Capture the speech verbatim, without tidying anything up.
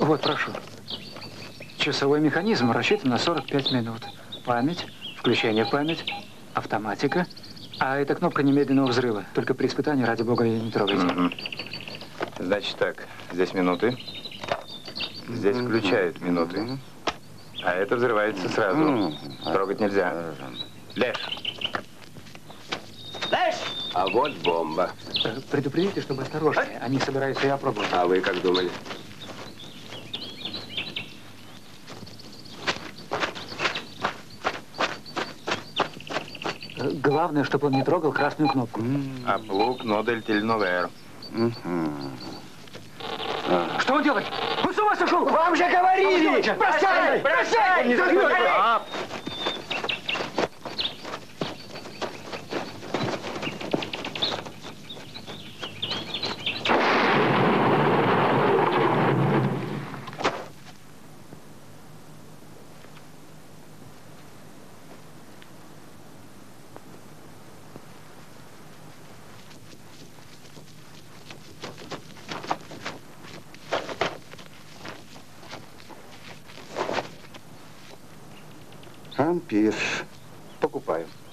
Вот, прошу. Часовой механизм рассчитан на сорок пять минут. Память, включение в память, автоматика. А это кнопка немедленного взрыва. Только при испытании, ради бога, ее не трогайте. Угу. Значит так, здесь минуты. Здесь включают минуты. А это взрывается сразу. Трогать нельзя. Леш! Леш! А вот бомба. Предупредите, чтобы осторожнее. Они собираются ее опробовать. А вы как думали? Главное, чтобы он не трогал красную кнопку. А плуг нодель тельновер. Что он делает? Он с ума сошел! Вам же говорили! Бросай! Бросай! Бросай! Ампир. Покупаю.